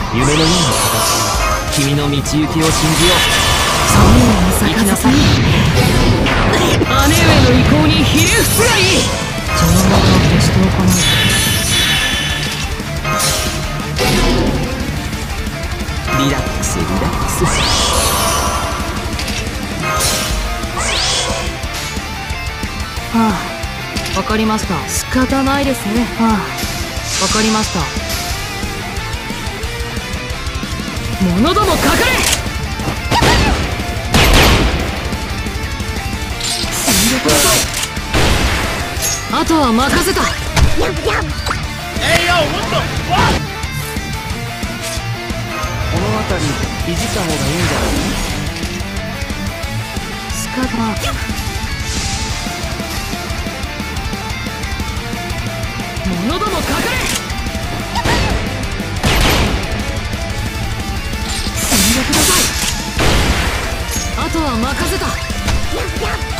夢のような形、君の道行きを信じよう。 行きなさい。 姉上の意向にひれ伏すがいい。 邪魔者を消しておかないと。 リラックスリラックス。 はあ、わかりました。仕方ないですね。はあ、わかりました。 者どもかかれ。 死んでください。あとは任せた。 この辺りいじった方がいいんじゃない？ 仕方ない。 者どもかかれ。 死んでください。あとは任せた。